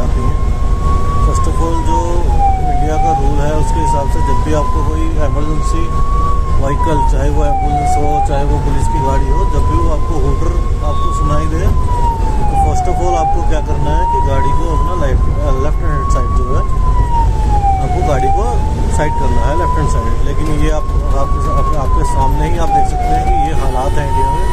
आती हैं। First of all जो इंडिया का रूल है उसके हिसाब से जब भी आपको कोई एमरजेंसी व्हीकल, चाहे वो एम्बुलेंस हो चाहे वो पुलिस की गाड़ी हो, जब भी वो आपको हूटर आपको सुनाई दे तो फर्स्ट ऑफ ऑल आपको क्या करना है कि गाड़ी को अपना लेफ्ट हैंड साइड जो है आपको गाड़ी को साइड करना है, लेफ्ट हैंड साइड। लेकिन ये आपके सामने ही आप देख सकते हैं कि ये हालात हैं इंडिया में।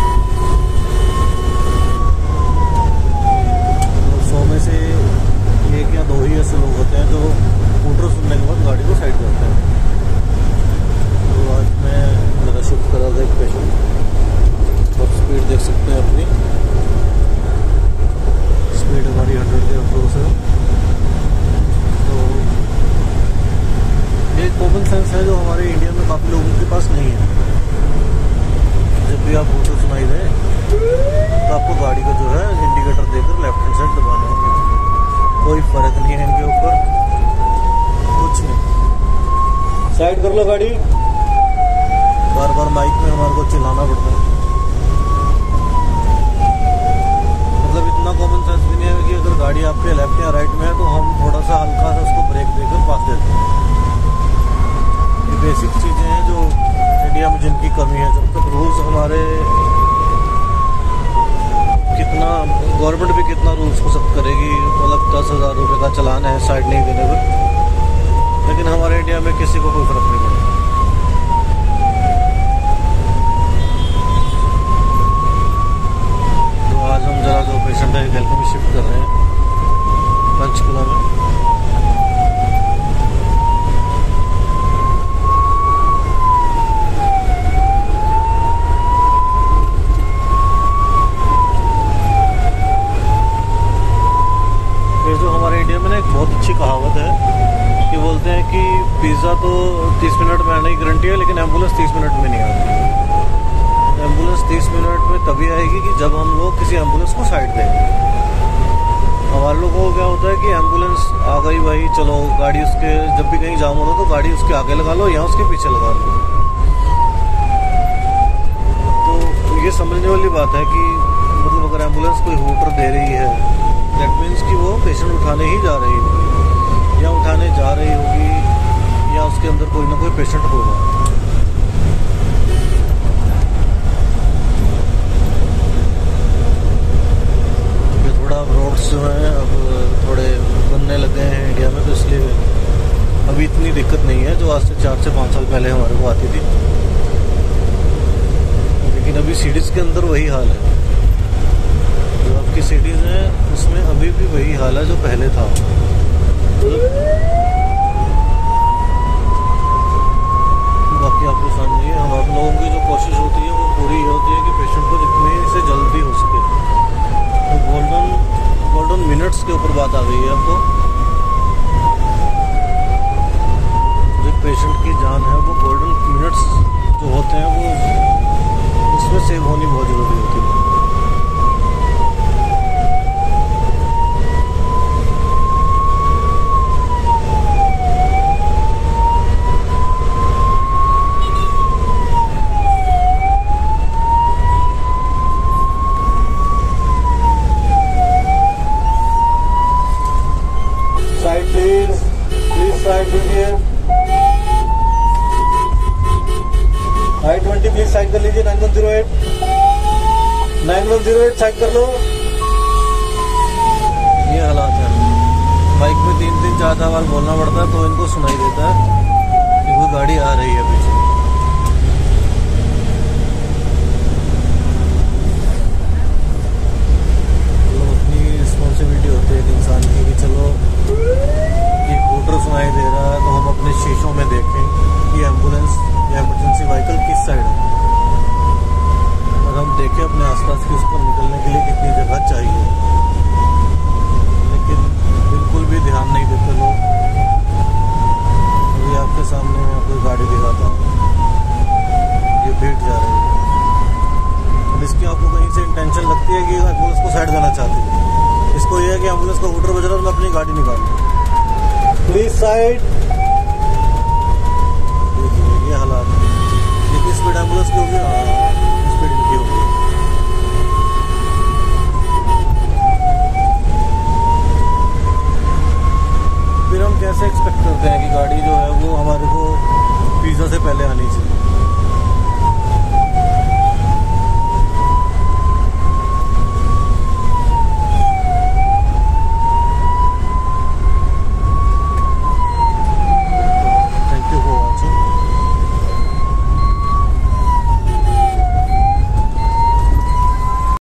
तो 100 में से 1 या 2 ही ऐसे लोग होते हैं जो हूटर सुनने के बाद गाड़ी को साइड करते हैं। तो आज मैं मेरा शिफ्ट करा था एक पेशेंट, आप स्पीड देख सकते हैं अपनी, स्पीड हमारी 100 के अप्रोच है। तो ये कॉमन सेंस है जो हमारे इंडिया में काफ़ी लोगों के पास नहीं है। जब भी आप हूटर सुनाई दे तो आपको गाड़ी को जो है इंडिकेटर देकर लेफ्ट हैंड साइड दबाना है। कोई फर्क नहीं है इनके ऊपर, कुछ नहीं। साइड कर लो गाड़ी, बार बार माइक में हमारे को चिल्लाना पड़ता है। मतलब इतना कॉमन सेंस भी नहीं है कि अगर गाड़ी आपके लेफ्ट या राइट में है तो हम थोड़ा सा हल्का सा उसको ब्रेक देकर पास देते हैं। ये बेसिक चीज़ें हैं जो इंडिया में जिनकी कमी है। जब तक रूल्स हमारे कितना गवर्नमेंट भी कितना रूल्स को सख्त करेगी, मतलब 10,000 रुपये का चालान है साइड नहीं देने पर, लेकिन हमारे इंडिया में किसी को कोई फर्क नहीं पड़ता। तो आज हम जरा जो पेशेंट है हेल्थ में शिफ्ट कर रहे हैं पंचकुला में। एक बहुत अच्छी कहावत है कि बोलते हैं कि पिज़्ज़ा तो 30 मिनट में आने की गारंटी है, लेकिन एम्बुलेंस 30 मिनट में नहीं आती। एम्बुलेंस 30 मिनट में तभी आएगी कि जब हम लोग किसी एम्बुलेंस को साइड देंगे। हमारे लोगों को क्या होता है कि एम्बुलेंस आ गई भाई, चलो गाड़ी उसके, जब भी कहीं जाम होता तो गाड़ी उसके आगे लगा लो या उसके पीछे लगा लो। तो ये समझने वाली बात है कि मतलब अगर एम्बुलेंस कोई हूटर दे रही है, दैट मीन्स कि वो पेशेंट उठाने ही जा रही होगी या उठाने जा रही होगी या उसके अंदर कोई ना कोई पेशेंट होगा। क्योंकि थोड़ा रोड्स जो हैं अब थोड़े बनने लगे हैं इंडिया में, तो इसलिए अभी इतनी दिक्कत नहीं है जो आज से 4 से 5 साल पहले हमारे को आती थी। लेकिन अभी सिटीज़ के अंदर वही हाल है, जो आपकी सिटीज़ हैं उसमें अभी भी वही हाल है जो पहले था। बाकी आपको सामने है, हम आप लोगों की जो कोशिश होती है वो पूरी ये होती है कि पेशेंट को जितनी से जल्दी हो सके। तो गोल्डन मिनट्स के ऊपर बात आ गई है आपको। जो पेशेंट की जान है वो गोल्डन मिनट्स जो होते हैं वो उसमें सेव होनी बहुत ज़रूरी होती है। I-20 प्लीज साइड कर लीजिए। 9108 साइड कर लो। ये हालात है, बाइक में 3-3 4 बार बोलना पड़ता है तो इनको सुनाई देता है कि वो गाड़ी आ रही है पीछे। तो अपनी रिस्पॉन्सिबिलिटी होती है एक इंसान की कि चलो एक हूटर सुनाई दे रहा है तो हम अपने शीशों में देखें कि एम्बुलेंस या इमरजेंसी व्हीकल किस साइड है, और हम देखें अपने आसपास की उसको निकलने के लिए कितनी जगह चाहिए। लेकिन बिल्कुल भी ध्यान नहीं देते लोग। अभी आपके सामने मैं कोई गाड़ी दिखाता हूँ, ये भीड़ जा रही है। अब इसकी आपको कहीं से इंटेंशन लगती है कि एम्बुलेंस को साइड देना चाहती है। इसको ये है कि एम्बुलेंस का हूटर बज रहा है तो मैं अपनी गाड़ी निकाल लूँ। Please side. ये हालात है, जितनी स्पीड एम्बुलेंस की होगी स्पीड इनकी होगी। पहले आनी चाहिए।